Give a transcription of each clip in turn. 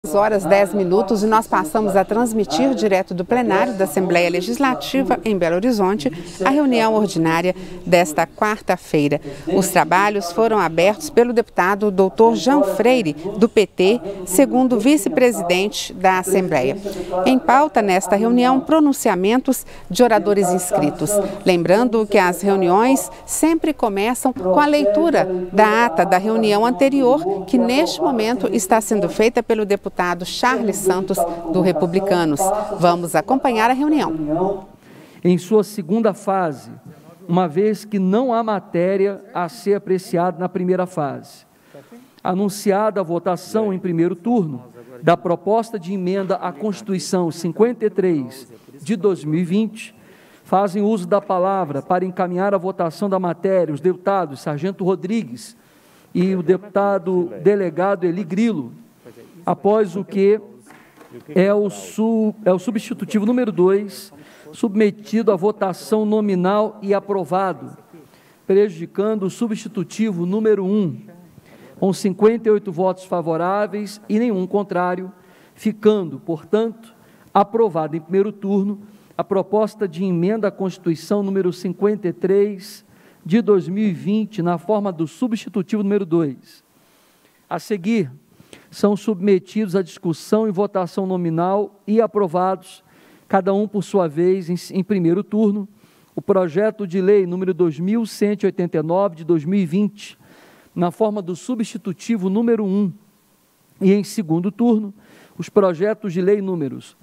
Horas 10 minutos e nós passamos a transmitir direto do plenário da Assembleia Legislativa em Belo Horizonte a reunião ordinária desta quarta-feira. Os trabalhos foram abertos pelo deputado Dr. Jean Freire, do PT, segundo vice-presidente da Assembleia. Em pauta nesta reunião, pronunciamentos de oradores inscritos. Lembrando que as reuniões sempre começam com a leitura da ata da reunião anterior, que neste momento está sendo feita pelo deputado Charles Santos, do Republicanos. Vamos acompanhar a reunião. Em sua segunda fase, uma vez que não há matéria a ser apreciada na primeira fase. Anunciada a votação em primeiro turno da proposta de emenda à Constituição 53 de 2020, fazem uso da palavra para encaminhar a votação da matéria os deputados Sargento Rodrigues e o deputado delegado Eli Grilo, após o que é o substitutivo número 2, submetido à votação nominal e aprovado, prejudicando o substitutivo número 1, com 58 votos favoráveis e nenhum contrário, ficando, portanto, aprovada em primeiro turno a proposta de emenda à Constituição número 53 de 2020, na forma do substitutivo número 2. A seguir, são submetidos à discussão e votação nominal e aprovados, cada um por sua vez, em primeiro turno, o projeto de lei número 2189 de 2020, na forma do substitutivo número 1, e em segundo turno, os projetos de lei números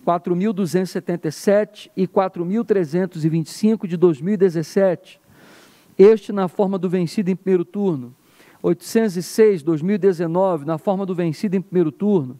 4.277 e 4.325 de 2017, este na forma do vencido em primeiro turno, 806, 2019, na forma do vencido em primeiro turno,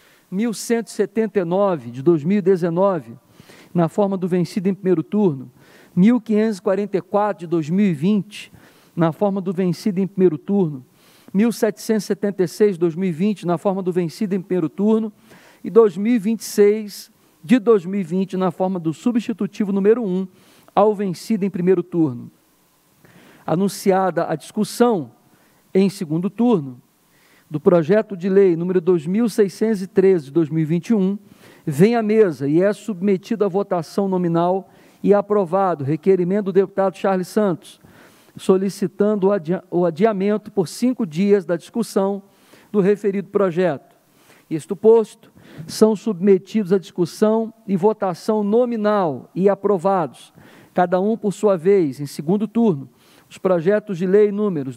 1179, de 2019, na forma do vencido em primeiro turno, 1544, de 2020, na forma do vencido em primeiro turno, 1776, de 2020, na forma do vencido em primeiro turno, e 2026, de 2020, na forma do substitutivo número 1, ao vencido em primeiro turno. Anunciada a discussão em segundo turno, do projeto de lei número 2613 de 2021, vem à mesa e é submetido à votação nominal e aprovado requerimento do deputado Charles Santos, solicitando o adiamento por 5 dias da discussão do referido projeto. Isto posto, são submetidos à discussão e votação nominal e aprovados, cada um por sua vez, em segundo turno, os projetos de lei números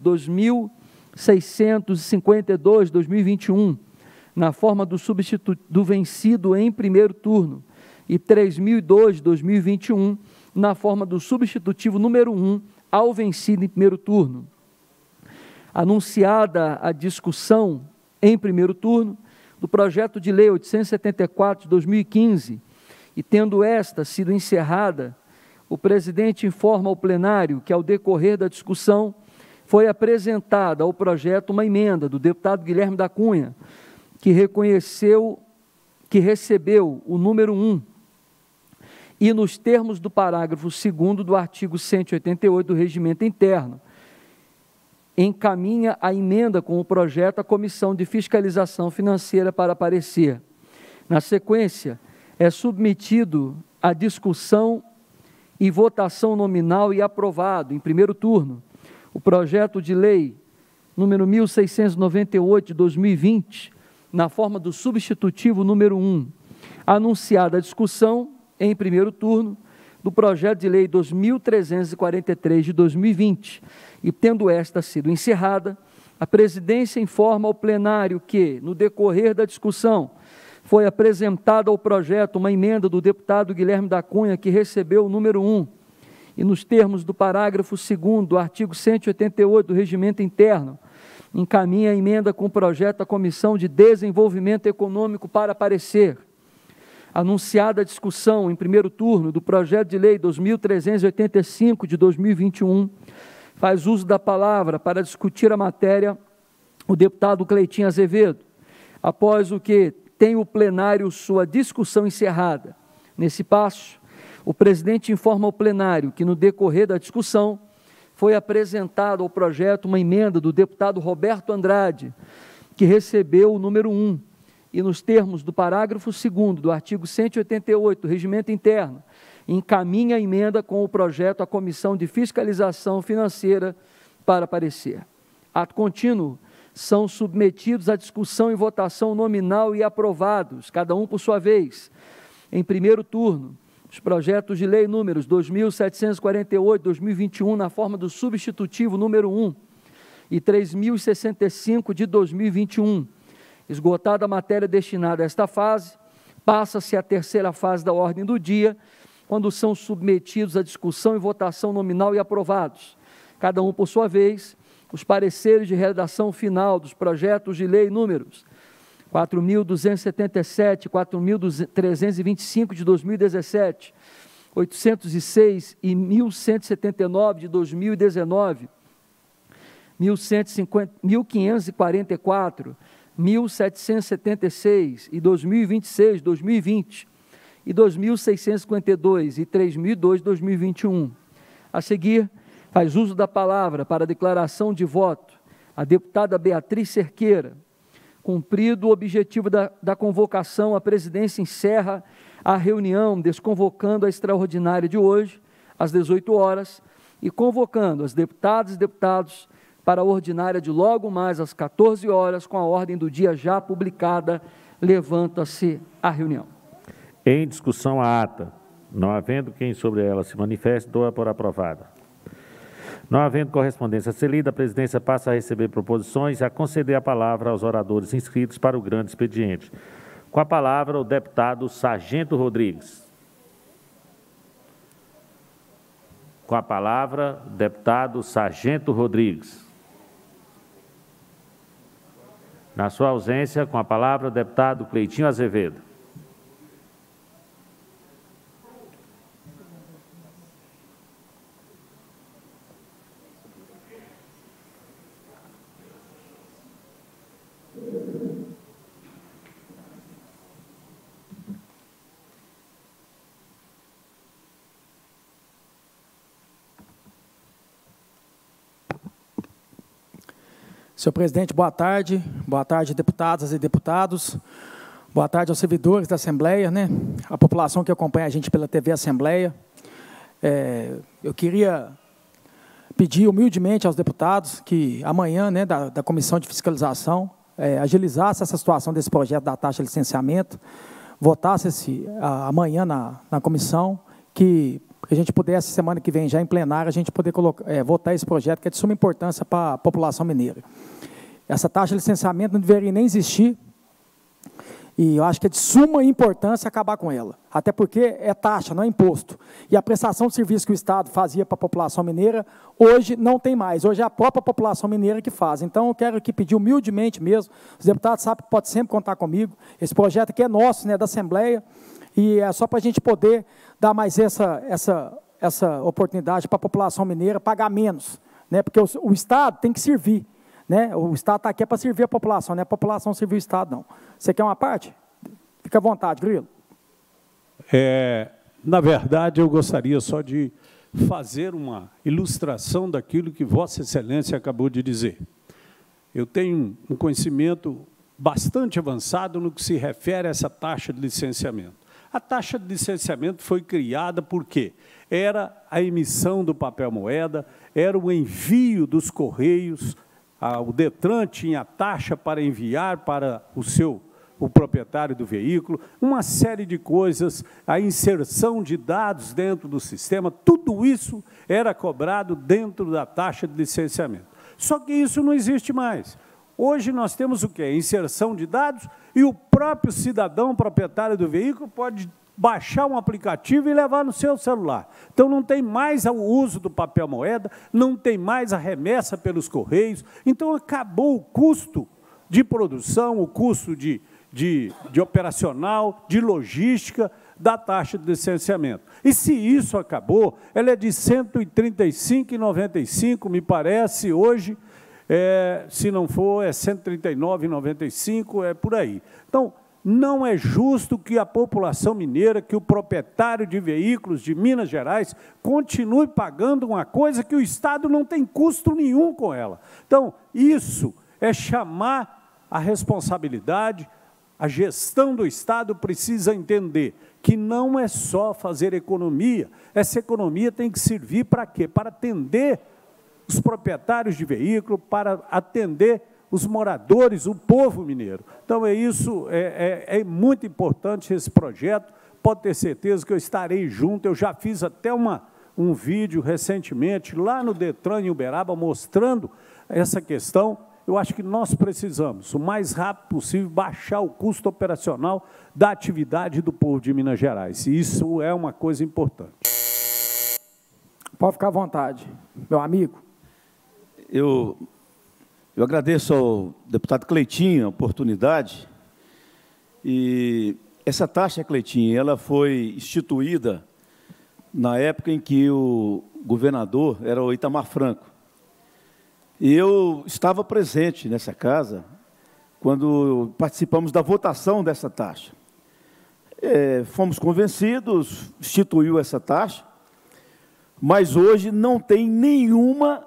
2652, 2021, na forma do vencido em primeiro turno, e 3002, 2021, na forma do substitutivo número 1, ao vencido em primeiro turno. Anunciada a discussão em primeiro turno do projeto de lei 874, de 2015, e tendo esta sido encerrada, o presidente informa ao plenário que, ao decorrer da discussão, foi apresentada ao projeto uma emenda do deputado Guilherme da Cunha, que recebeu o número 1, e nos termos do parágrafo 2º do artigo 188 do Regimento Interno, encaminha a emenda com o projeto à Comissão de Fiscalização Financeira para parecer. Na sequência, é submetido à discussão e votação nominal e aprovado, em primeiro turno, o projeto de lei número 1698 de 2020, na forma do substitutivo número 1, anunciada a discussão em primeiro turno do projeto de lei 2343 de 2020, e tendo esta sido encerrada, a presidência informa ao plenário que, no decorrer da discussão, foi apresentada ao projeto uma emenda do deputado Guilherme da Cunha, que recebeu o número 1, e nos termos do parágrafo 2º do artigo 188 do Regimento Interno, encaminha a emenda com o projeto à Comissão de Desenvolvimento Econômico para parecer. Anunciada a discussão em primeiro turno do projeto de lei 2385 de 2021, faz uso da palavra para discutir a matéria o deputado Cleitinho Azevedo, após o que tem o plenário sua discussão encerrada. Nesse passo, o presidente informa ao plenário que, no decorrer da discussão, foi apresentado ao projeto uma emenda do deputado Roberto Andrade, que recebeu o número 1, e nos termos do parágrafo 2º do artigo 188 do Regimento Interno, encaminha a emenda com o projeto à Comissão de Fiscalização Financeira para parecer. Ato contínuo, são submetidos à discussão e votação nominal e aprovados, cada um por sua vez, em primeiro turno, os projetos de lei números 2.748/2021, na forma do substitutivo número 1, e 3.065 de 2021. Esgotada a matéria destinada a esta fase, passa-se à terceira fase da ordem do dia, quando são submetidos à discussão e votação nominal e aprovados, cada um por sua vez, os pareceres de redação final dos projetos de lei números 4.277, 4.325 de 2017, 806 e 1.179 de 2019, 1.544, 1.776 e 2026, 2020, e 2.652 e 3.002, 2021. A seguir, faz uso da palavra para declaração de voto a deputada Beatriz Cerqueira. Cumprido o objetivo da convocação, a presidência encerra a reunião, desconvocando a extraordinária de hoje, às 18 horas, e convocando as deputadas e deputados para a ordinária de logo mais às 14 horas, com a ordem do dia já publicada. Levanta-se a reunião. Em discussão a ata, não havendo quem sobre ela se manifeste, dou-a por aprovada. Não havendo correspondência a ser lida, a presidência passa a receber proposições e a conceder a palavra aos oradores inscritos para o grande expediente. Com a palavra, o deputado Sargento Rodrigues. Com a palavra, o deputado Sargento Rodrigues. Na sua ausência, com a palavra, o deputado Cleitinho Azevedo. Senhor presidente, boa tarde deputadas e deputados, boa tarde aos servidores da Assembleia, a população que acompanha a gente pela TV Assembleia. Eu queria pedir humildemente aos deputados que amanhã, da Comissão de Fiscalização, agilizasse essa situação desse projeto da taxa de licenciamento, votasse amanhã na comissão, que a gente pudesse, semana que vem, já em plenário, a gente poder votar esse projeto, que é de suma importância para a população mineira. Essa taxa de licenciamento não deveria nem existir, e eu acho que é de suma importância acabar com ela, até porque é taxa, não é imposto. E a prestação de serviço que o Estado fazia para a população mineira, hoje não tem mais, hoje é a própria população mineira que faz. Então, eu quero aqui pedir humildemente mesmo, os deputados sabem que podem sempre contar comigo, esse projeto aqui é nosso, da Assembleia, e é só para a gente poder dar mais essa oportunidade para a população mineira pagar menos, porque o Estado tem que servir, o Estado está aqui para servir a população, não é a população servir o Estado, não. Você quer uma parte? Fica à vontade, Grilo. Na verdade, eu gostaria só de fazer uma ilustração daquilo que Vossa Excelência acabou de dizer. Eu tenho um conhecimento bastante avançado no que se refere a essa taxa de licenciamento. A taxa de licenciamento foi criada porque era a emissão do papel moeda, era o envio dos correios, o Detran tinha a taxa para enviar para o proprietário do veículo, uma série de coisas, a inserção de dados dentro do sistema, tudo isso era cobrado dentro da taxa de licenciamento. Só que isso não existe mais. Hoje nós temos o quê? Inserção de dados, e o próprio cidadão proprietário do veículo pode baixar um aplicativo e levar no seu celular. Então, não tem mais o uso do papel moeda, não tem mais a remessa pelos correios. Então, acabou o custo de produção, o custo de operacional, de logística da taxa de licenciamento. E se isso acabou, ela é de R$ 135,95, me parece, hoje, se não for, é R$ 139,95, é por aí. Então, não é justo que a população mineira, que o proprietário de veículos de Minas Gerais continue pagando uma coisa que o Estado não tem custo nenhum com ela. Então, isso é chamar a responsabilidade A gestão do Estado precisa entender que não é só fazer economia. Essa economia tem que servir para quê? Para atender os proprietários de veículo, para atender os moradores, o povo mineiro. Então, é muito importante esse projeto. Pode ter certeza que eu estarei junto. Eu já fiz até um vídeo recentemente lá no Detran, em Uberaba, mostrando essa questão. Eu acho que nós precisamos, o mais rápido possível, baixar o custo operacional da atividade do povo de Minas Gerais. E isso é uma coisa importante. Pode ficar à vontade, meu amigo. Eu agradeço ao deputado Cleitinho a oportunidade. E essa taxa, Cleitinho, ela foi instituída na época em que o governador era o Itamar Franco. E eu estava presente nessa casa quando participamos da votação dessa taxa. Fomos convencidos, instituiu essa taxa, mas hoje não tem nenhuma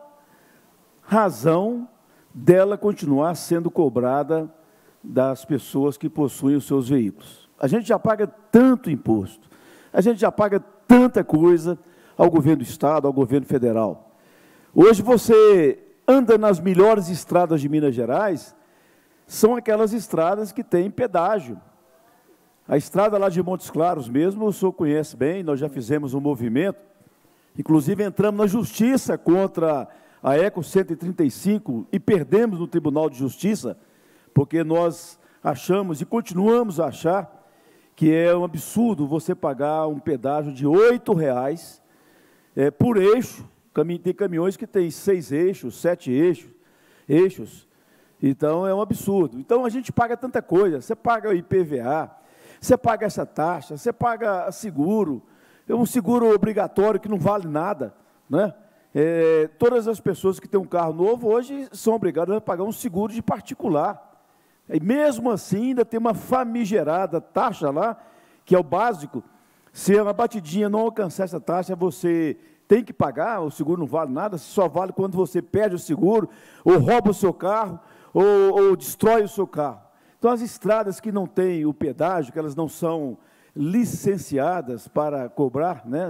razão dela continuar sendo cobrada das pessoas que possuem os seus veículos. A gente já paga tanto imposto, a gente já paga tanta coisa ao governo do Estado, ao governo federal. Hoje você anda nas melhores estradas de Minas Gerais, são aquelas estradas que têm pedágio. A estrada lá de Montes Claros mesmo, o senhor conhece bem, nós já fizemos um movimento, inclusive entramos na justiça contra a Eco 135 e perdemos no Tribunal de Justiça, porque nós achamos e continuamos a achar que é um absurdo você pagar um pedágio de R$ 8,00 por eixo. Tem caminhões que têm 6 eixos, 7 eixos, então é um absurdo. Então a gente paga tanta coisa, você paga o IPVA, você paga essa taxa, você paga seguro, é um seguro obrigatório que não vale nada, né? Todas as pessoas que têm um carro novo hoje são obrigadas a pagar um seguro de particular. E mesmo assim ainda tem uma famigerada taxa lá, que é o básico. Se uma batidinha não alcançar essa taxa, você tem que pagar, o seguro não vale nada, só vale quando você perde o seguro, ou rouba o seu carro, ou destrói o seu carro. Então, as estradas que não têm o pedágio, que elas não são licenciadas para cobrar, né,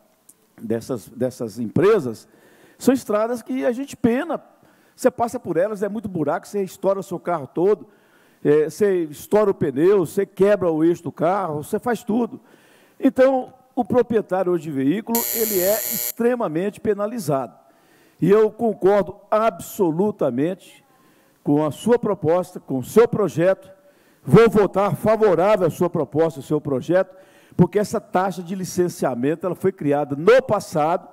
dessas empresas, são estradas que a gente pena. Você passa por elas, é muito buraco, você estoura o seu carro todo, você estoura o pneu, você quebra o eixo do carro, você faz tudo. Então, o proprietário hoje de veículo, ele é extremamente penalizado. E eu concordo absolutamente com a sua proposta, com o seu projeto. Vou votar favorável à sua proposta, ao seu projeto, porque essa taxa de licenciamento ela foi criada no passado,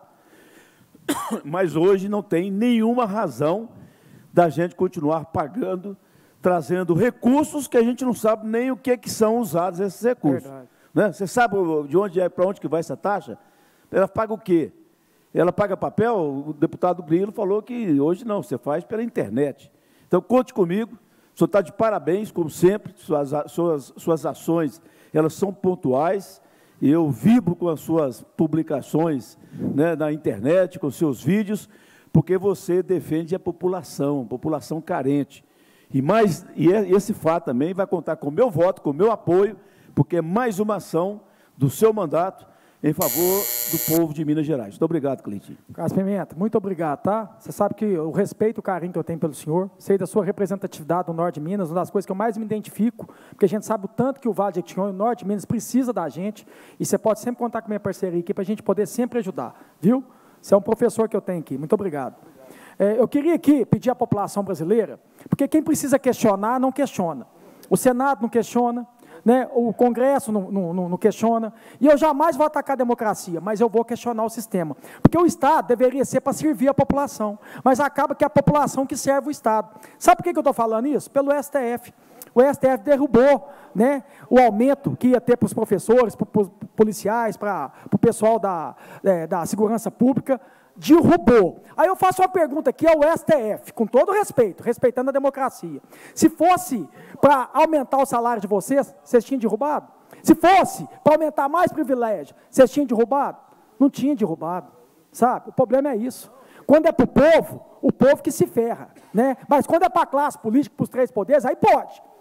mas hoje não tem nenhuma razão da gente continuar pagando, trazendo recursos que a gente não sabe nem o que são usados esses recursos. Verdade. Né? Você sabe de onde para onde que vai essa taxa? Ela paga o quê? Ela paga papel? O deputado Grilo falou que hoje não, você faz pela internet. Então, conte comigo, o senhor está de parabéns, como sempre, suas ações, elas são pontuais, e eu vibro com as suas publicações, né, na internet, com seus vídeos, porque você defende a população carente. E esse fato também vai contar com o meu voto, com o meu apoio, porque é mais uma ação do seu mandato em favor do povo de Minas Gerais. Muito obrigado, Cleitinho. Carlos Pimenta, muito obrigado, tá? Você sabe que o respeito e o carinho que eu tenho pelo senhor, sei da sua representatividade no Norte de Minas, uma das coisas que eu mais me identifico, porque a gente sabe o tanto que o Vale de Jequitinhonha, o Norte de Minas, precisa da gente, e você pode sempre contar com a minha parceria aqui para a gente poder sempre ajudar, viu? Você é um professor que eu tenho aqui. Muito obrigado. Eu queria aqui pedir à população brasileira, porque quem precisa questionar, não questiona. O Senado não questiona, né? O Congresso não questiona, e eu jamais vou atacar a democracia, mas eu vou questionar o sistema, porque o Estado deveria ser para servir a população, mas acaba que é a população que serve o Estado. Sabe por que eu estou falando isso? Pelo STF. O STF derrubou, né, o aumento que ia ter para os professores, para os policiais, para o pessoal da segurança pública, derrubou. Aí eu faço uma pergunta aqui ao STF, com todo respeito, respeitando a democracia. Se fosse para aumentar o salário de vocês, vocês tinham derrubado? Se fosse para aumentar mais privilégio, vocês tinham derrubado? Não tinha derrubado, sabe? O problema é isso. Quando é para o povo que se ferra, né? Mas quando é para a classe política, para os 3 poderes, aí pode.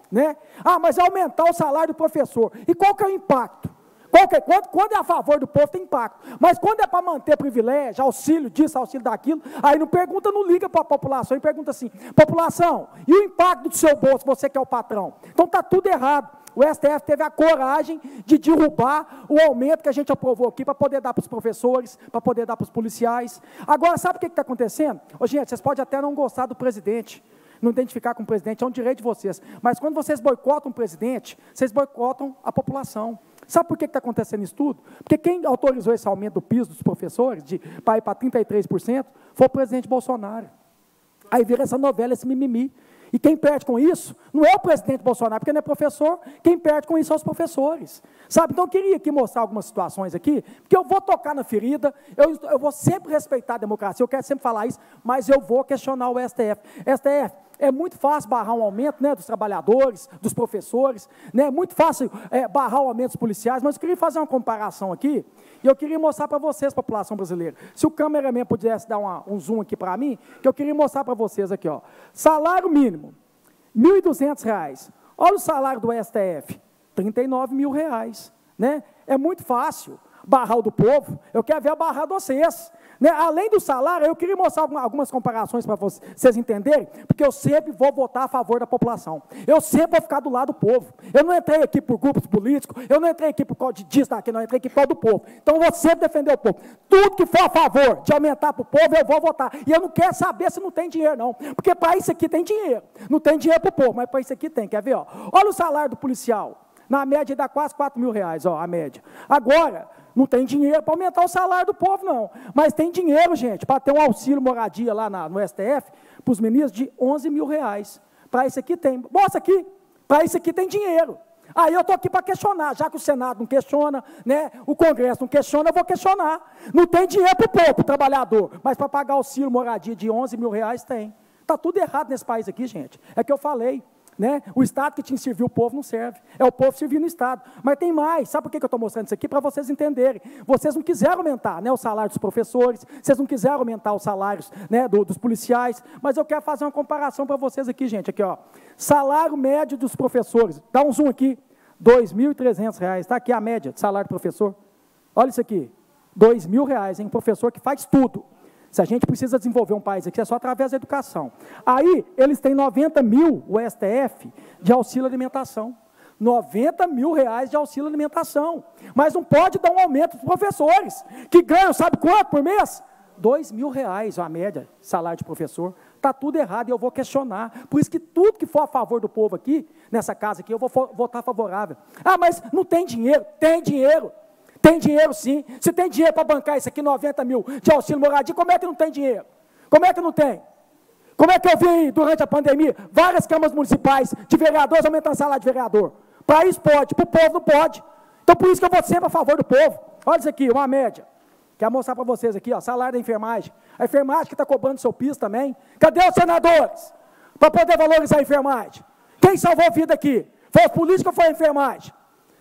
né? Ah, mas é aumentar o salário do professor. E qual que é o impacto? Quando é a favor do povo, tem impacto. Mas quando é para manter privilégio, auxílio disso, auxílio daquilo, aí não pergunta, não liga para a população e pergunta assim, população, e o impacto do seu bolso, você que é o patrão? Então está tudo errado. O STF teve a coragem de derrubar o aumento que a gente aprovou aqui para poder dar para os professores, para poder dar para os policiais. Agora, sabe o que está acontecendo? Ô, gente, vocês podem até não gostar do presidente, não identificar com o presidente, é um direito de vocês. Mas quando vocês boicotam o presidente, vocês boicotam a população. Sabe por que está acontecendo isso tudo? Porque quem autorizou esse aumento do piso dos professores, para ir para 33%, foi o presidente Bolsonaro. Aí vira essa novela, esse mimimi. E quem perde com isso não é o presidente Bolsonaro, porque não é professor, quem perde com isso são os professores. Sabe? Então, eu queria aqui mostrar algumas situações aqui, porque eu vou tocar na ferida, eu vou sempre respeitar a democracia, eu quero sempre falar isso, mas eu vou questionar o STF. STF, é muito fácil barrar um aumento, né, dos trabalhadores, dos professores, né, é muito fácil barrar o aumento dos policiais, mas eu queria fazer uma comparação aqui, e eu queria mostrar para vocês, população brasileira. Se o cameraman pudesse dar um zoom aqui para mim, que eu queria mostrar para vocês aqui, ó. Salário mínimo, R$ 1.200. Olha o salário do STF, R$ 39 mil, né? É muito fácil barrar o do povo, eu quero ver a barrar de vocês. Né? Além do salário, eu queria mostrar algumas comparações para vocês entenderem, porque eu sempre vou votar a favor da população. Eu sempre vou ficar do lado do povo. Eu não entrei aqui por grupos políticos, eu não entrei aqui por causa disso, daquilo, não, eu entrei aqui por causa do povo. Então, eu vou sempre defender o povo. Tudo que for a favor de aumentar para o povo, eu vou votar. E eu não quero saber se não tem dinheiro, não. Porque para isso aqui tem dinheiro. Não tem dinheiro para o povo, mas para isso aqui tem. Quer ver? Ó? Olha o salário do policial. Na média, dá quase R$ 4.000, ó, a média. Agora, não tem dinheiro para aumentar o salário do povo, não. Mas tem dinheiro, gente, para ter um auxílio moradia lá no STF, para os ministros, de R$ 11 mil. Para isso aqui tem. Mostra aqui. Para isso aqui tem dinheiro. Aí eu estou aqui para questionar, já que o Senado não questiona, né, o Congresso não questiona, eu vou questionar. Não tem dinheiro para o povo, para o trabalhador, mas para pagar auxílio moradia de R$ 11 mil tem. Está tudo errado nesse país aqui, gente. É que eu falei. Né? O Estado que te serviu o povo não serve. É o povo servindo o Estado. Mas tem mais. Sabe por que eu estou mostrando isso aqui? Para vocês entenderem. Vocês não quiseram aumentar, né, o salário dos professores, vocês não quiseram aumentar os salários, né, dos policiais, mas eu quero fazer uma comparação para vocês aqui, gente. Aqui, ó. Salário médio dos professores. Dá um zoom aqui. R$ 2.300. Está aqui a média de salário do professor. Olha isso aqui. R$ 2.000, hein? Professor que faz tudo. Se a gente precisa desenvolver um país aqui, é só através da educação. Aí, eles têm 90 mil, o STF, de auxílio alimentação. 90 mil reais de auxílio alimentação. Mas não pode dar um aumento para os professores, que ganham, sabe quanto por mês? R$ 2.000, a média, salário de professor. Está tudo errado e eu vou questionar. Por isso que tudo que for a favor do povo aqui, nessa casa aqui, eu vou votar favorável. Ah, mas não tem dinheiro? Tem dinheiro. Tem dinheiro, sim. Se tem dinheiro para bancar isso aqui, 90 mil de auxílio moradia, como é que não tem dinheiro? Como é que não tem? Como é que eu vi durante a pandemia várias câmaras municipais de vereadores aumentando o salário de vereador? Para isso pode, para o povo não pode. Então, por isso que eu vou sempre a favor do povo. Olha isso aqui, uma média. Quero mostrar para vocês aqui, ó, salário da enfermagem. A enfermagem que está cobrando seu piso também. Cadê os senadores? Para poder valorizar a enfermagem. Quem salvou a vida aqui? Foi os políticos ou foi a enfermagem?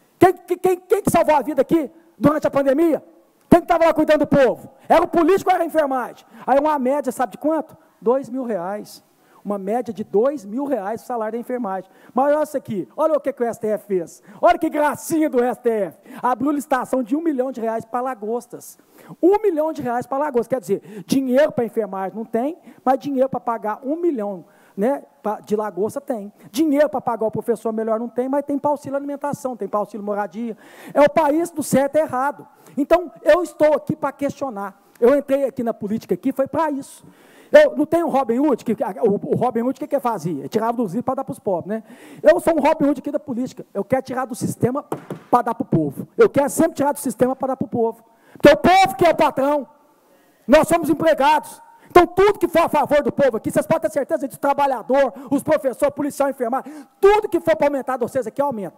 Quem que salvou a vida aqui? Durante a pandemia, quem estava lá cuidando do povo? Era o político ou era a enfermagem? Aí uma média, sabe de quanto? R$ 2.000. Uma média de R$ 2.000 o salário da enfermagem. Mas olha isso aqui, olha o que o STF fez. Olha que gracinha do STF. Abriu licitação de R$ 1 milhão para lagostas. R$ 1 milhão para lagostas. Quer dizer, dinheiro para enfermagem não tem, mas dinheiro para pagar R$ 1 milhão, né, de lagosta tem. Dinheiro para pagar o professor melhor não tem, mas tem para auxílio alimentação, tem para auxílio moradia. É o país do certo e errado. Então, eu estou aqui para questionar. Eu entrei aqui na política, aqui, foi para isso. Eu não tenho o Robin Hood, o Robin Hood o que fazia? Ele tirava dos ricos para dar para os pobres, né? Eu sou um Robin Hood aqui da política. Eu quero tirar do sistema para dar para o povo. Eu quero sempre tirar do sistema para dar para o povo. Porque é o povo que é o patrão. Nós somos empregados. Então, tudo que for a favor do povo aqui, vocês podem ter certeza de trabalhador, os professores, policial, enfermagem, tudo que for para aumentar de vocês aqui, aumenta.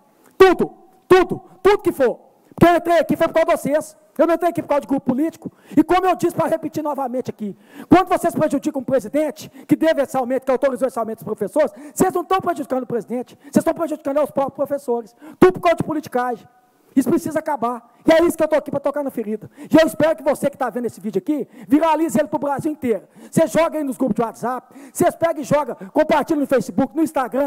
Tudo que for. Porque eu entrei aqui foi por causa de vocês. Eu não entrei aqui por causa de grupo político. E como eu disse, para repetir novamente aqui, quando vocês prejudicam o presidente, que deve esse aumento, que autorizou esse aumento dos professores, vocês não estão prejudicando o presidente, vocês estão prejudicando os próprios professores. Tudo por causa de politicagem. Isso precisa acabar. E é isso que eu estou aqui para tocar na ferida. E eu espero que você que está vendo esse vídeo aqui, viralize ele para o Brasil inteiro. Você joga aí nos grupos de WhatsApp, vocês pegam e jogam, compartilham no Facebook, no Instagram.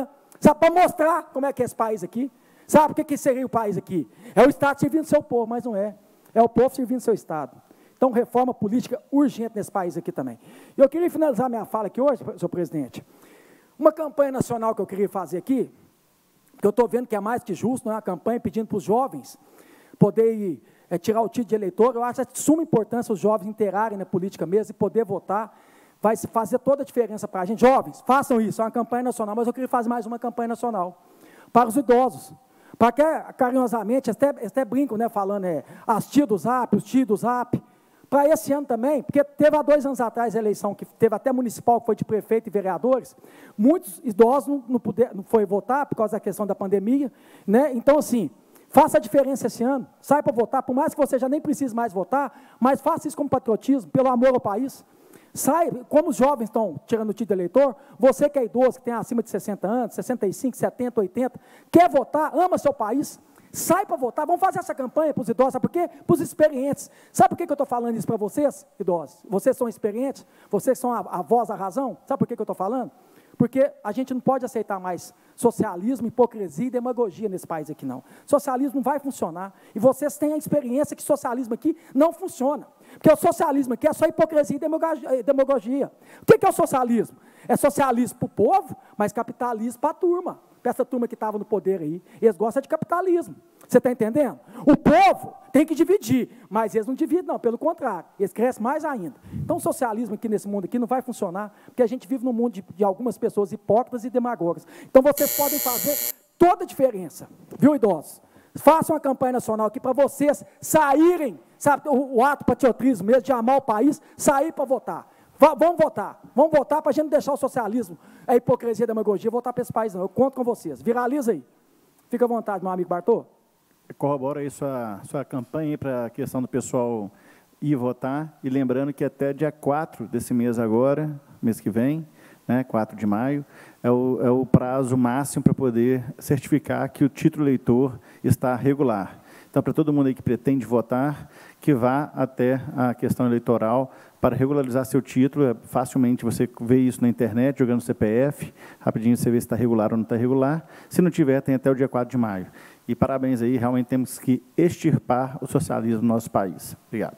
Sabe, para mostrar como é que é esse país aqui. Sabe o que seria o país aqui? É o Estado servindo seu povo, mas não é. É o povo servindo seu Estado. Então, reforma política urgente nesse país aqui também. E eu queria finalizar minha fala aqui hoje, senhor presidente. Uma campanha nacional que eu queria fazer aqui, que eu estou vendo que é mais que justo, não é uma campanha pedindo para os jovens poderem tirar o título de eleitor. Eu acho de suma importância os jovens integrarem na política mesmo e poder votar. Vai fazer toda a diferença para a gente. Jovens, façam isso, é uma campanha nacional, mas eu queria fazer mais uma campanha nacional para os idosos. Para que, carinhosamente, até brincam, né, falando, as tias do Zap, os tios do Zap, para esse ano também, porque teve há 2 anos atrás a eleição, que teve até municipal, que foi de prefeito e vereadores, muitos idosos não foram votar por causa da questão da pandemia, né? Então, assim, faça a diferença esse ano, sai para votar, por mais que você já nem precise mais votar, mas faça isso como patriotismo, pelo amor ao país. Sai, como os jovens estão tirando o título de eleitor, você que é idoso, que tem acima de 60 anos, 65, 70, 80, quer votar, ama seu país, sai para votar, vamos fazer essa campanha para os idosos, sabe por quê? Para os experientes. Sabe por que eu estou falando isso para vocês, idosos? Vocês são experientes, vocês são a voz da razão, sabe por que eu estou falando? Porque a gente não pode aceitar mais socialismo, hipocrisia e demagogia nesse país aqui, não. Socialismo não vai funcionar. E vocês têm a experiência que socialismo aqui não funciona. Porque o socialismo aqui é só hipocrisia e demagogia. O que é o socialismo? É socialismo para o povo, mas capitalismo para a turma. Para essa turma que estava no poder aí. Eles gostam de capitalismo. Você está entendendo? O povo tem que dividir, mas eles não dividem, não, pelo contrário, eles crescem mais ainda. Então, o socialismo aqui nesse mundo aqui não vai funcionar, porque a gente vive num mundo de algumas pessoas hipócritas e demagogas. Então, vocês podem fazer toda a diferença, viu, idosos? Façam uma campanha nacional aqui para vocês saírem, sabe, o ato patriotismo mesmo, de amar o país, sair para votar. Vamos votar para a gente não deixar o socialismo, a hipocrisia e a demagogia, votar para esse país, não. Eu conto com vocês. Viraliza aí. Fica à vontade, meu amigo Bartô. Corrobora aí sua campanha para a questão do pessoal ir votar, e lembrando que até dia 4 desse mês agora, mês que vem, né, 4 de maio, é o prazo máximo para poder certificar que o título eleitor está regular. Então, para todo mundo aí que pretende votar, que vá até a questão eleitoral para regularizar seu título. Facilmente você vê isso na internet, jogando CPF, rapidinho você vê se está regular ou não está regular. Se não tiver, tem até o dia 4 de maio. E parabéns aí, realmente temos que extirpar o socialismo no nosso país. Obrigado.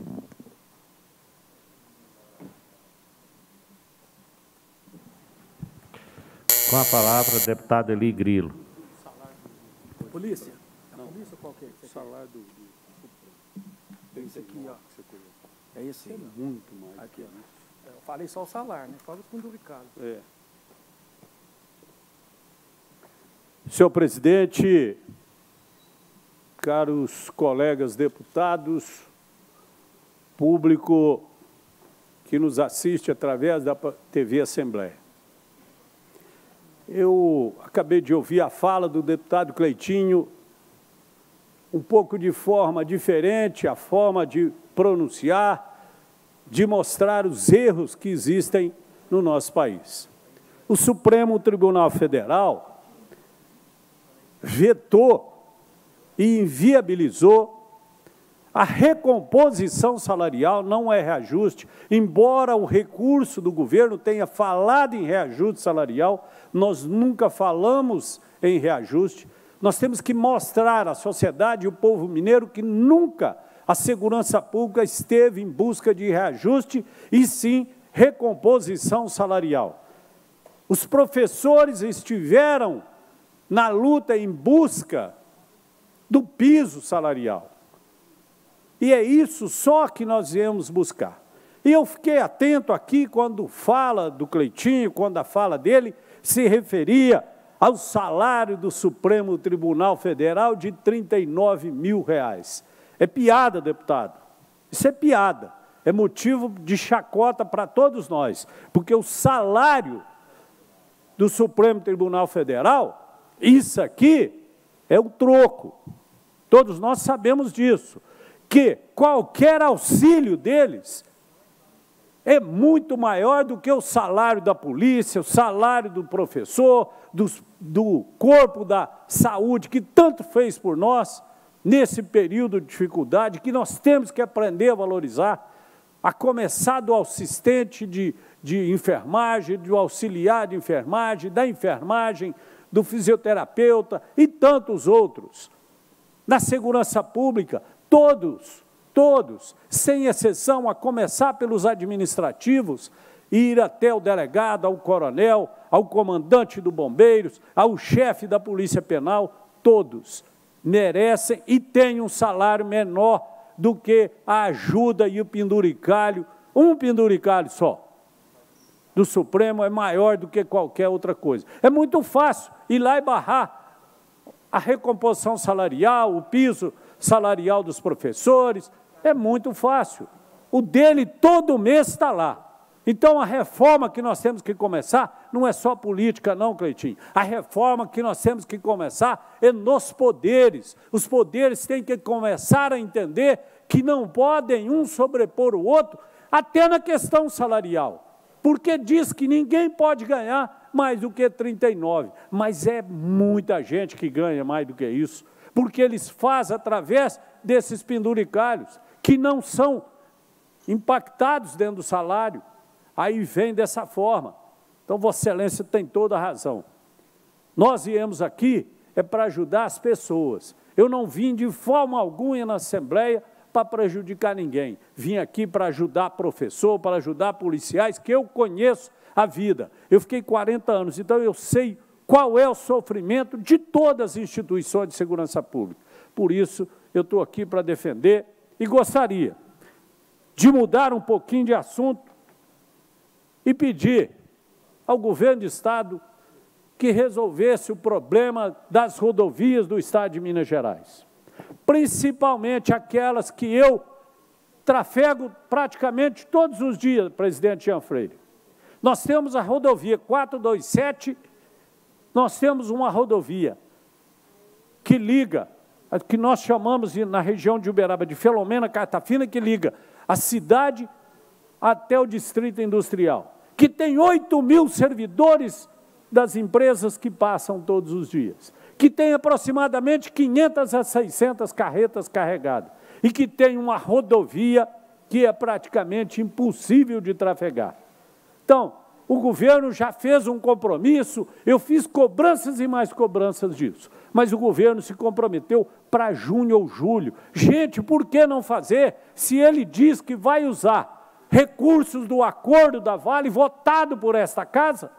Com a palavra, o deputado Eli Grilo. Polícia? Polícia qual que é? O salário do... É esse aqui, ó. É esse aí. Muito mais. Aqui, ó. Eu falei só o salário, né? Fala com o Ricardo. É. Senhor presidente, caros colegas deputados, público que nos assiste através da TV Assembleia. Eu acabei de ouvir a fala do deputado Cleitinho, um pouco de forma diferente, a forma de pronunciar, de mostrar os erros que existem no nosso país. O Supremo Tribunal Federal vetou e inviabilizou a recomposição salarial, não é reajuste, embora o recurso do governo tenha falado em reajuste salarial, nós nunca falamos em reajuste. Nós temos que mostrar à sociedade e ao povo mineiro que nunca a segurança pública esteve em busca de reajuste, e sim recomposição salarial. Os professores estiveram na luta em busca do piso salarial. E é isso só que nós viemos buscar. E eu fiquei atento aqui quando fala do Cleitinho, quando a fala dele se referia ao salário do Supremo Tribunal Federal de R$ 39 mil. É piada, deputado. Isso é piada. É motivo de chacota para todos nós, porque o salário do Supremo Tribunal Federal, isso aqui é o troco. Todos nós sabemos disso, que qualquer auxílio deles é muito maior do que o salário da polícia, o salário do professor, do corpo da saúde, que tanto fez por nós nesse período de dificuldade, que nós temos que aprender a valorizar, a começar do assistente de enfermagem, do auxiliar de enfermagem, da enfermagem, do fisioterapeuta e tantos outros. Na segurança pública, todos, sem exceção, a começar pelos administrativos, ir até o delegado, ao coronel, ao comandante do Bombeiros, ao chefe da Polícia Penal, todos merecem e têm um salário menor do que a ajuda e o penduricalho. Um penduricalho só do Supremo é maior do que qualquer outra coisa. É muito fácil ir lá e barrar a recomposição salarial, o piso salarial dos professores, é muito fácil. O dele todo mês está lá. Então, a reforma que nós temos que começar não é só política, não, Cleitinho. A reforma que nós temos que começar é nos poderes. Os poderes têm que começar a entender que não podem um sobrepor o outro, até na questão salarial. Porque diz que ninguém pode ganhar mais do que 39. Mas é muita gente que ganha mais do que isso. Porque eles fazem através desses penduricalhos, que não são impactados dentro do salário. Aí vem dessa forma. Então, Vossa Excelência tem toda a razão. Nós viemos aqui para ajudar as pessoas. Eu não vim de forma alguma na Assembleia para prejudicar ninguém. Vim aqui para ajudar professor, para ajudar policiais, que eu conheço a vida. Eu fiquei 40 anos, então eu sei qual é o sofrimento de todas as instituições de segurança pública. Por isso, eu estou aqui para defender e gostaria de mudar um pouquinho de assunto e pedir ao governo do Estado que resolvesse o problema das rodovias do Estado de Minas Gerais. Principalmente aquelas que eu trafego praticamente todos os dias, presidente Jean Freire. Nós temos a rodovia 427, nós temos uma rodovia que liga, que nós chamamos na região de Uberaba de Filomena Cartafina, que liga a cidade até o distrito industrial, que tem 8.000 servidores das empresas que passam todos os dias, que tem aproximadamente 500 a 600 carretas carregadas, e que tem uma rodovia que é praticamente impossível de trafegar. Então, o governo já fez um compromisso, eu fiz cobranças e mais cobranças disso, mas o governo se comprometeu para junho ou julho. Gente, por que não fazer, se ele diz que vai usar recursos do acordo da Vale, votado por esta casa?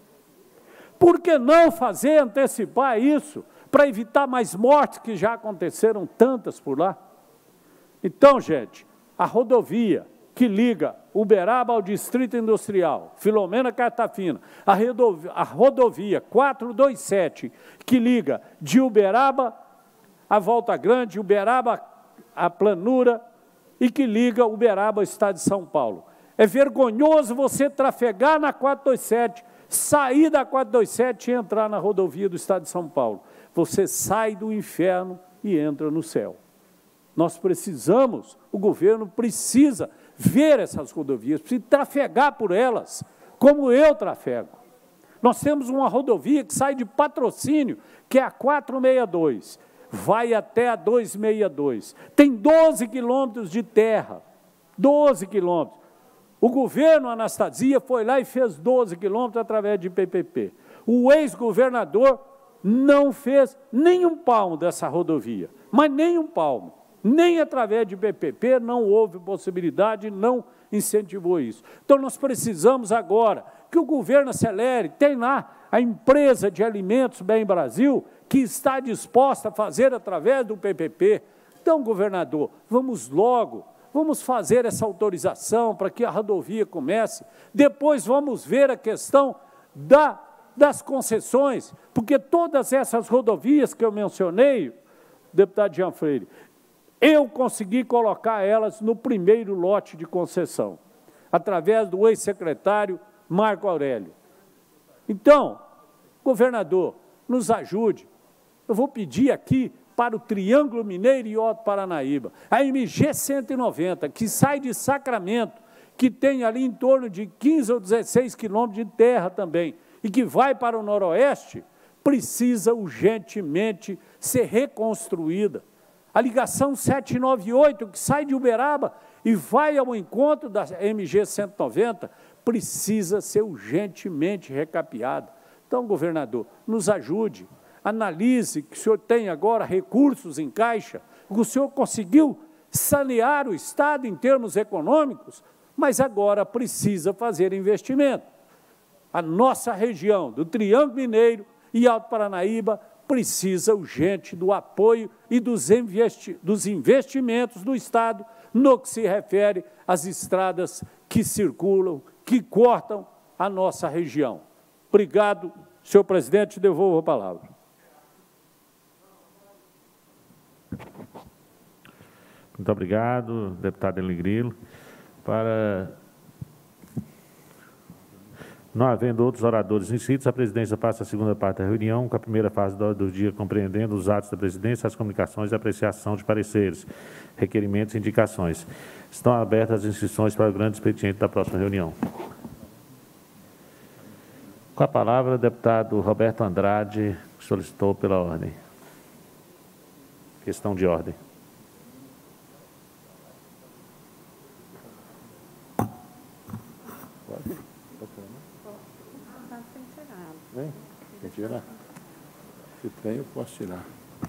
Por que não fazer, antecipar isso, para evitar mais mortes, que já aconteceram tantas por lá? Então, gente, a rodovia que liga Uberaba ao Distrito Industrial, Filomena Cartafina, a rodovia 427, que liga de Uberaba a Volta Grande, Uberaba a Planura, e que liga Uberaba ao Estado de São Paulo. É vergonhoso você trafegar na 427, sair da 427 e entrar na rodovia do Estado de São Paulo. Você sai do inferno e entra no céu. Nós precisamos, o governo precisa ver essas rodovias, precisa trafegar por elas, como eu trafego. Nós temos uma rodovia que sai de Patrocínio, que é a 462, vai até a 262. Tem 12 quilômetros de terra, 12 quilômetros. O governo Anastasia foi lá e fez 12 quilômetros através de PPP. O ex-governador não fez nem um palmo dessa rodovia, mas nem um palmo. Nem através de PPP não houve possibilidade, não incentivou isso. Então, nós precisamos agora que o governo acelere. Tem lá a empresa de alimentos Bem Brasil, que está disposta a fazer através do PPP. Então, governador, vamos logo, vamos fazer essa autorização para que a rodovia comece. Depois vamos ver a questão das concessões, porque todas essas rodovias que eu mencionei, deputado Jean Freire, eu consegui colocar elas no primeiro lote de concessão, através do ex-secretário Marco Aurélio. Então, governador, nos ajude. Eu vou pedir aqui para o Triângulo Mineiro e Otto Paranaíba, a MG 190, que sai de Sacramento, que tem ali em torno de 15 ou 16 quilômetros de terra também, e que vai para o noroeste, precisa urgentemente ser reconstruída. A ligação 798, que sai de Uberaba e vai ao encontro da MG 190, precisa ser urgentemente recapeada. Então, governador, nos ajude, analise que o senhor tem agora recursos em caixa, que o senhor conseguiu sanear o Estado em termos econômicos, mas agora precisa fazer investimento. A nossa região do Triângulo Mineiro e Alto Paranaíba precisa urgente do apoio e dos investimentos do Estado no que se refere às estradas que circulam, que cortam a nossa região. Obrigado, senhor presidente, devolvo a palavra. Muito obrigado, deputado Eli Grilo. Não havendo outros oradores inscritos, a presidência passa a segunda parte da reunião, com a primeira fase do dia compreendendo os atos da presidência, as comunicações e apreciação de pareceres, requerimentos e indicações. Estão abertas as inscrições para o grande expediente da próxima reunião. Com a palavra, o deputado Roberto Andrade, que solicitou pela ordem. Questão de ordem. Quer tirar? Se tem, eu posso tirar.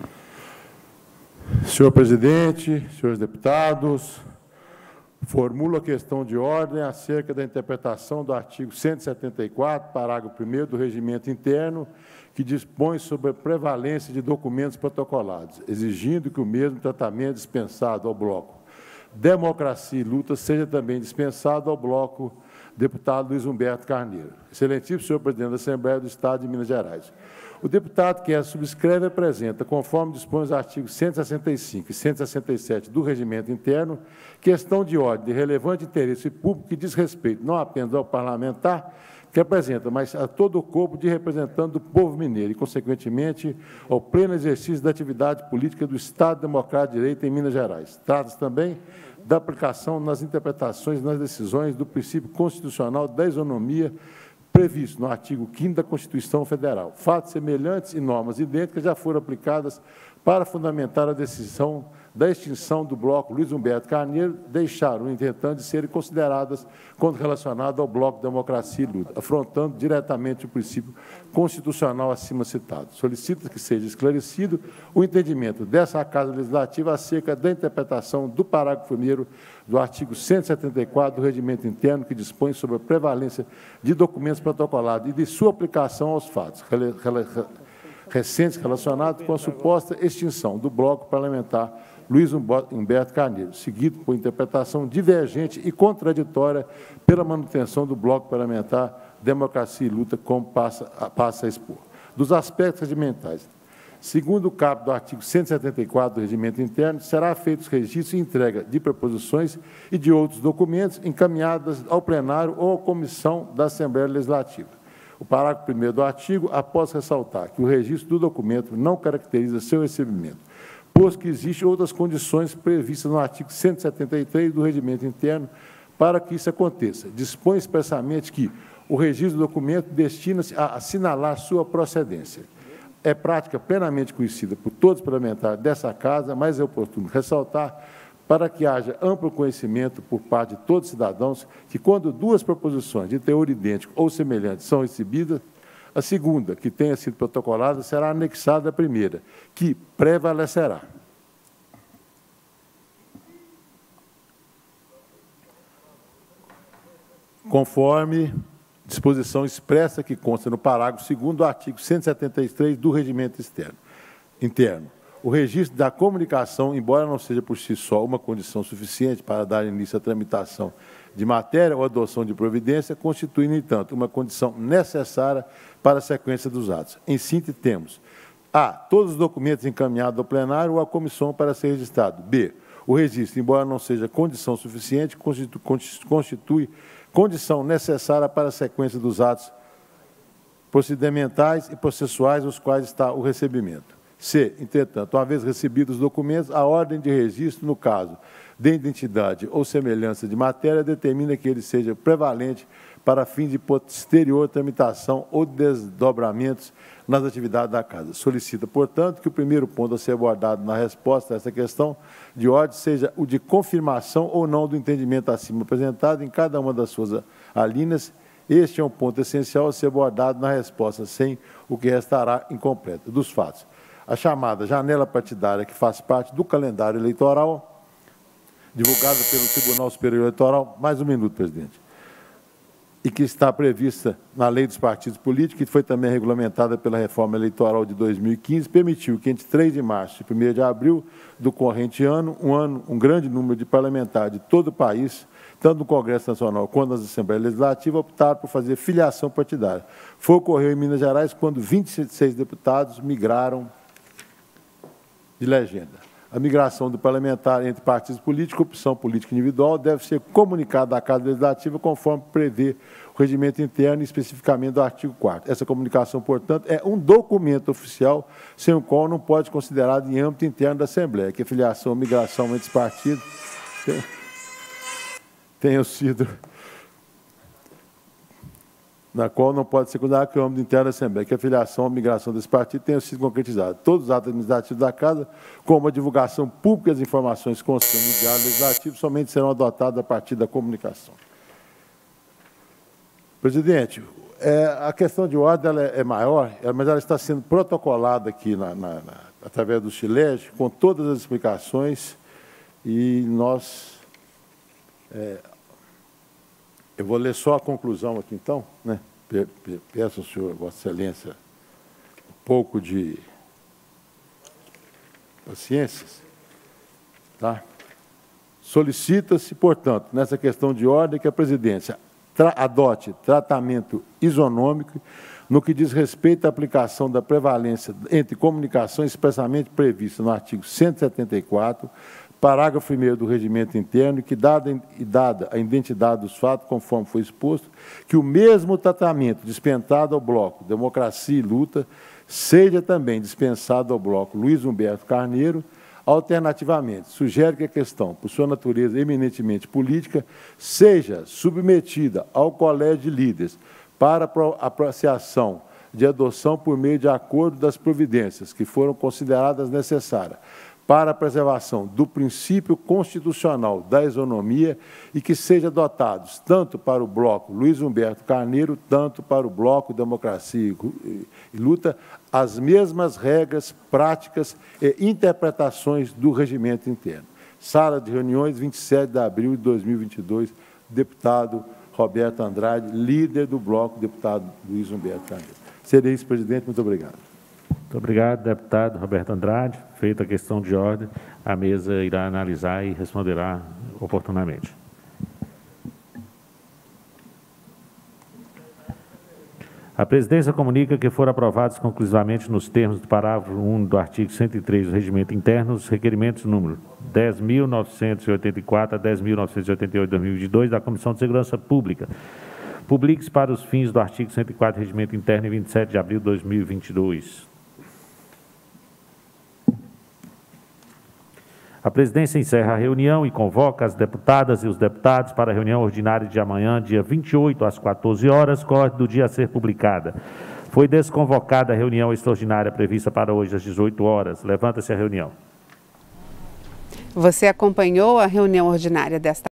Senhor presidente, senhores deputados, formulo a questão de ordem acerca da interpretação do artigo 174, parágrafo 1º do Regimento Interno, que dispõe sobre a prevalência de documentos protocolados, exigindo que o mesmo tratamento dispensado ao bloco Democracia e Luta seja também dispensado ao bloco deputado Luiz Humberto Carneiro. Excelentíssimo senhor presidente da Assembleia do Estado de Minas Gerais. O deputado que a subscreve apresenta, conforme dispõe os artigos 165 e 167 do Regimento Interno, questão de ordem de relevante interesse público que diz respeito não apenas ao parlamentar, que apresenta, mas a todo o corpo de representante do povo mineiro e, consequentemente, ao pleno exercício da atividade política do Estado Democrático de Direito em Minas Gerais. Trata-se também da aplicação nas interpretações e nas decisões do princípio constitucional da isonomia previsto no artigo 5º da Constituição Federal. Fatos semelhantes e normas idênticas já foram aplicadas para fundamentar a decisão da extinção do bloco Luiz Humberto Carneiro, deixaram, entretanto, de serem consideradas quando relacionado ao bloco Democracia e Luta, afrontando diretamente o princípio constitucional acima citado. Solicita que seja esclarecido o entendimento dessa Casa Legislativa acerca da interpretação do parágrafo 1º do artigo 174 do Regimento Interno, que dispõe sobre a prevalência de documentos protocolados e de sua aplicação aos fatos recentes relacionados com a suposta extinção do bloco parlamentar Luiz Humberto Carneiro, seguido por interpretação divergente e contraditória pela manutenção do bloco parlamentar Democracia e Luta, como passa a expor. Dos aspectos regimentais, segundo o caput do artigo 174 do Regimento Interno, será feito registro e entrega de proposições e de outros documentos encaminhados ao plenário ou à comissão da Assembleia Legislativa. O parágrafo 1º do artigo, após ressaltar que o registro do documento não caracteriza seu recebimento, pois que existem outras condições previstas no artigo 173 do Regimento Interno para que isso aconteça. Dispõe expressamente que o registro do documento destina-se a assinalar sua procedência. É prática plenamente conhecida por todos os parlamentares dessa Casa, mas é oportuno ressaltar para que haja amplo conhecimento por parte de todos os cidadãos que, quando duas proposições de teor idêntico ou semelhante são recebidas, a segunda, que tenha sido protocolada, será anexada à primeira, que prevalecerá. Conforme disposição expressa que consta no parágrafo 2º do artigo 173 do Regimento Interno. O registro da comunicação, embora não seja por si só uma condição suficiente para dar início à tramitação de matéria ou adoção de providência, constitui, no entanto, uma condição necessária para a sequência dos atos. Em síntese, temos a. Todos os documentos encaminhados ao plenário ou à comissão para ser registrado. B. O registro, embora não seja condição suficiente, constitui condição necessária para a sequência dos atos procedimentais e processuais, os quais está o recebimento. C. Entretanto, uma vez recebidos os documentos, a ordem de registro, no caso de identidade ou semelhança de matéria, determina que ele seja prevalente para fim de posterior tramitação ou desdobramentos nas atividades da Casa. Solicita, portanto, que o primeiro ponto a ser abordado na resposta a essa questão de ordem seja o de confirmação ou não do entendimento acima apresentado em cada uma das suas alíneas Este é um ponto essencial a ser abordado na resposta, sem o que restará incompleto. Dos fatos, a chamada janela partidária, que faz parte do calendário eleitoral, divulgada pelo Tribunal Superior Eleitoral, mais um minuto, presidente, e que está prevista na Lei dos Partidos Políticos, que foi também regulamentada pela Reforma Eleitoral de 2015, permitiu que entre 3 de março e 1º de abril do corrente ano, um grande número de parlamentares de todo o país, tanto no Congresso Nacional quanto nas Assembleias Legislativas, optaram por fazer filiação partidária. Foi ocorreu em Minas Gerais, quando 26 deputados migraram de legenda. A migração do parlamentar entre partidos políticos, opção política individual, deve ser comunicada à Casa Legislativa conforme prevê o regimento interno, especificamente do artigo 4º. Essa comunicação, portanto, é um documento oficial, sem o qual não pode ser considerado em âmbito interno da Assembleia, que a filiação ou migração entre os partidos tenham sido, na qual não pode ser considerado que o âmbito interno da Assembleia, que a filiação ou migração desse partido tenha sido concretizada. Todos os atos administrativos da Casa, como a divulgação pública das informações constantes no Diário Legislativo, somente serão adotados a partir da comunicação. Presidente, a questão de ordem ela é maior, mas ela está sendo protocolada aqui através do Chilege, com todas as explicações, e nós... eu vou ler só a conclusão aqui, então, né? Peço ao senhor, Vossa Excelência, um pouco de paciência, tá? Solicita-se, portanto, nessa questão de ordem, que a presidência adote tratamento isonômico no que diz respeito à aplicação da prevalência entre comunicações expressamente prevista no artigo 174, parágrafo 1º do regimento interno, que, dada a identidade dos fatos, conforme foi exposto, que o mesmo tratamento dispensado ao bloco Democracia e Luta seja também dispensado ao bloco Luiz Humberto Carneiro. Alternativamente, sugere que a questão, por sua natureza eminentemente política, seja submetida ao Colégio de Líderes para apreciação de adoção por meio de acordo das providências que foram consideradas necessárias para a preservação do princípio constitucional da isonomia e que sejam adotados tanto para o bloco Luiz Humberto Carneiro, tanto para o bloco Democracia e Luta, as mesmas regras, práticas e interpretações do regimento interno. Sala de reuniões, 27 de abril de 2022, deputado Roberto Andrade, líder do bloco, deputado Luiz Humberto Carneiro. Serei isso, presidente. Muito obrigado. Muito obrigado, deputado Roberto Andrade. Feita a questão de ordem, a mesa irá analisar e responderá oportunamente. A presidência comunica que foram aprovados conclusivamente nos termos do parágrafo 1 do artigo 103 do regimento interno os requerimentos número 10.984 a 10.988 de 2022 da Comissão de Segurança Pública, publiques para os fins do artigo 104 do regimento interno em 27 de abril de 2022. A presidência encerra a reunião e convoca as deputadas e os deputados para a reunião ordinária de amanhã, dia 28, às 14 horas, com a ordem do dia a ser publicada. Foi desconvocada a reunião extraordinária prevista para hoje, às 18 horas. Levanta-se a reunião. Você acompanhou a reunião ordinária desta